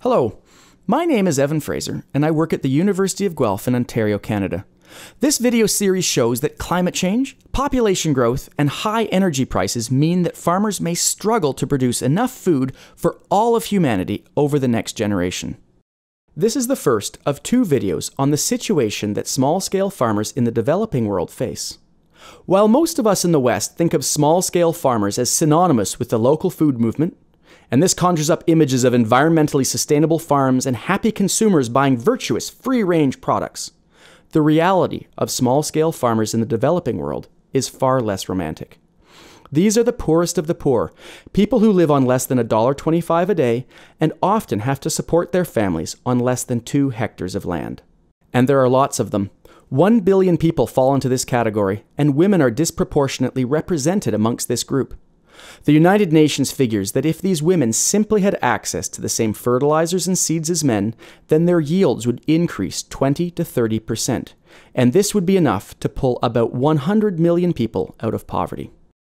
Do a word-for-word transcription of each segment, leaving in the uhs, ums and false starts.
Hello, my name is Evan Fraser, and I work at the University of Guelph in Ontario, Canada. This video series shows that climate change, population growth, and high energy prices mean that farmers may struggle to produce enough food for all of humanity over the next generation. This is the first of two videos on the situation that small-scale farmers in the developing world face. While most of us in the West think of small-scale farmers as synonymous with the local food movement, and this conjures up images of environmentally sustainable farms and happy consumers buying virtuous, free-range products, the reality of small-scale farmers in the developing world is far less romantic. These are the poorest of the poor, people who live on less than one dollar twenty-five a day and often have to support their families on less than two hectares of land. And there are lots of them. One billion people fall into this category, and women are disproportionately represented amongst this group. The United Nations figures that if these women simply had access to the same fertilizers and seeds as men, then their yields would increase twenty to thirty percent, and this would be enough to pull about one hundred million people out of poverty.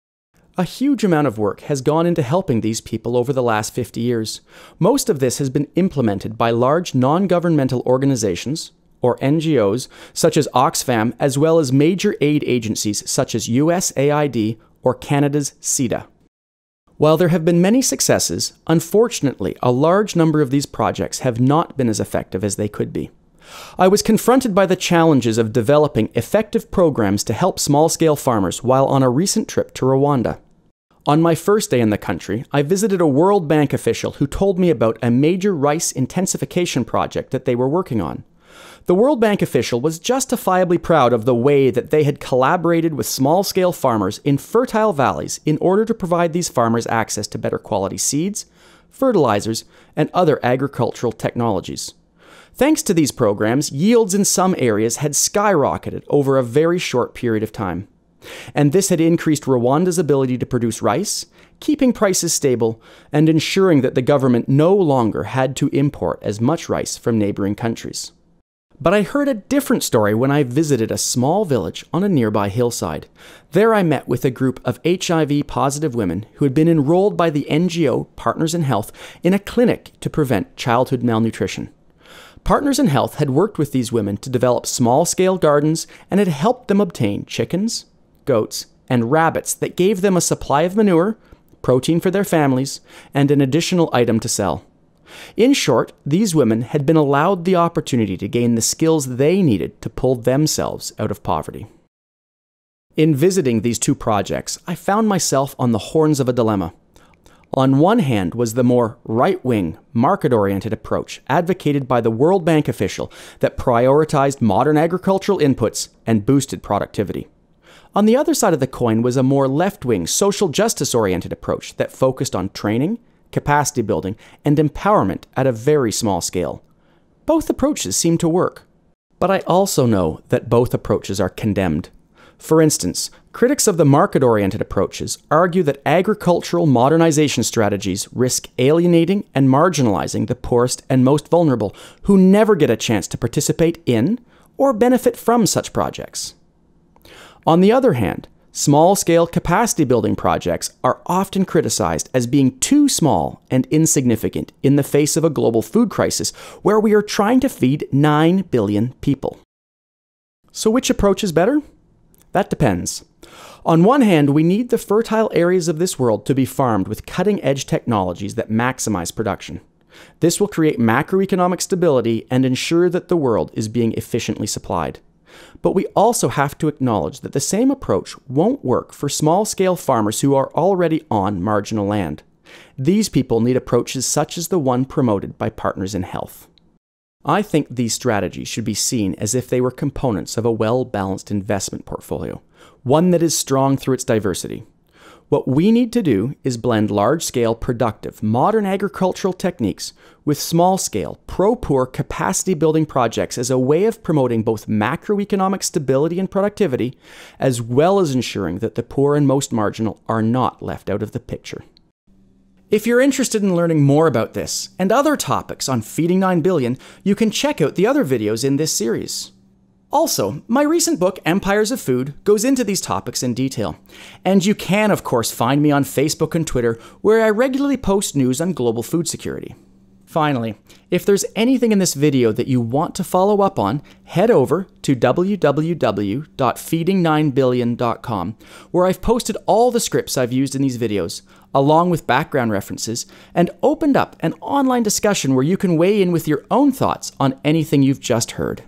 A huge amount of work has gone into helping these people over the last fifty years. Most of this has been implemented by large non-governmental organizations, or N G Os, such as Oxfam, as well as major aid agencies such as U S A I D or Canada's C E D A. While there have been many successes, unfortunately, a large number of these projects have not been as effective as they could be. I was confronted by the challenges of developing effective programs to help small-scale farmers while on a recent trip to Rwanda. On my first day in the country, I visited a World Bank official who told me about a major rice intensification project that they were working on. The World Bank official was justifiably proud of the way that they had collaborated with small-scale farmers in fertile valleys in order to provide these farmers access to better quality seeds, fertilizers, and other agricultural technologies. Thanks to these programs, yields in some areas had skyrocketed over a very short period of time. And this had increased Rwanda's ability to produce rice, keeping prices stable, and ensuring that the government no longer had to import as much rice from neighboring countries. But I heard a different story when I visited a small village on a nearby hillside. There I met with a group of H I V-positive women who had been enrolled by the N G O Partners in Health in a clinic to prevent childhood malnutrition. Partners in Health had worked with these women to develop small-scale gardens and had helped them obtain chickens, goats, and rabbits that gave them a supply of manure, protein for their families, and an additional item to sell. In short, these women had been allowed the opportunity to gain the skills they needed to pull themselves out of poverty. In visiting these two projects, I found myself on the horns of a dilemma. On one hand was the more right-wing, market-oriented approach advocated by the World Bank official that prioritized modern agricultural inputs and boosted productivity. On the other side of the coin was a more left-wing, social justice-oriented approach that focused on training, capacity building, and empowerment at a very small scale. Both approaches seem to work. But I also know that both approaches are condemned. For instance, critics of the market-oriented approaches argue that agricultural modernization strategies risk alienating and marginalizing the poorest and most vulnerable, who never get a chance to participate in or benefit from such projects. On the other hand, small-scale capacity-building projects are often criticized as being too small and insignificant in the face of a global food crisis where we are trying to feed nine billion people. So which approach is better? That depends. On one hand, we need the fertile areas of this world to be farmed with cutting-edge technologies that maximize production. This will create macroeconomic stability and ensure that the world is being efficiently supplied. But we also have to acknowledge that the same approach won't work for small-scale farmers who are already on marginal land. These people need approaches such as the one promoted by Partners in Health. I think these strategies should be seen as if they were components of a well-balanced investment portfolio, one that is strong through its diversity. What we need to do is blend large-scale, productive, modern agricultural techniques with small-scale, pro-poor capacity-building projects as a way of promoting both macroeconomic stability and productivity, as well as ensuring that the poor and most marginal are not left out of the picture. If you're interested in learning more about this and other topics on feeding nine billion, you can check out the other videos in this series. Also, my recent book, Empires of Food, goes into these topics in detail. And you can, of course, find me on Facebook and Twitter, where I regularly post news on global food security. Finally, If there's anything in this video that you want to follow up on, head over to w w w dot feeding nine billion dot com, where I've posted all the scripts I've used in these videos, along with background references, and opened up an online discussion where you can weigh in with your own thoughts on anything you've just heard.